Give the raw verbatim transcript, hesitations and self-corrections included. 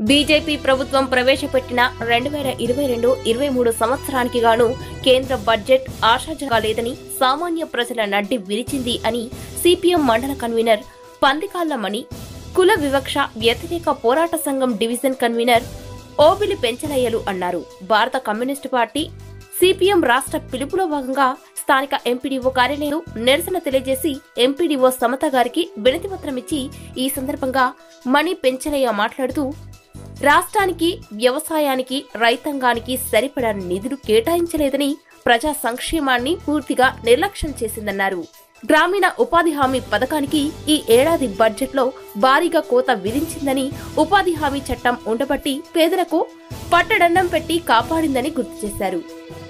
BJP ప్రభుత్వం ప్రవేశపెట్టిన రెండు వేల ఇరవై రెండు ఇరవై మూడు సంవత్సరానికి గాను కేంద్ర బడ్జెట్ ఆశాజనకంగా లేదని సామాన్య ప్రజల నడ్డి విరిచింది అని సిపిఎం మండల కన్వీనర్ పందికాళ్ల మణి, కుల వివక్ష వ్యతిరేక పోరాట సంఘం డివిజన్ కన్వీనర్ ఓబిలి పెంచలయ్యలు అన్నారు. భారత కమ్యూనిస్టు పార్టీ సిపిఎం రాష్ట్ర పిలుపులో భాగంగా స్థానిక ఎంపీడీఓ కార్యాలయంలో నిరసన తెలియజేసి ఎంపీడీఓ సమత గారికి వినతిపత్రం ఇచ్చి ఈ సందర్భంగా మణి పెంచలయ్య మాట్లాడుతూ రాష్ట్రానికి, వ్యవసాయానికి, రైతాంగానికి సరిపడా నిధులు కేటాయించలేదని, ప్రజా సంక్షేమాన్ని పూర్తిగా నిర్లక్ష్యం చేసిందన్నారు. గ్రామీణ ఉపాధి హామీ పథకానికి ఈ ఏడాది బడ్జెట్లో భారీగా కోత విధించిందని, ఉపాధి హామీ చట్టం ఉండబట్టి పేదలకు పట్టడన్నం పెట్టి కాపాడిందని గుర్తు చేశారు.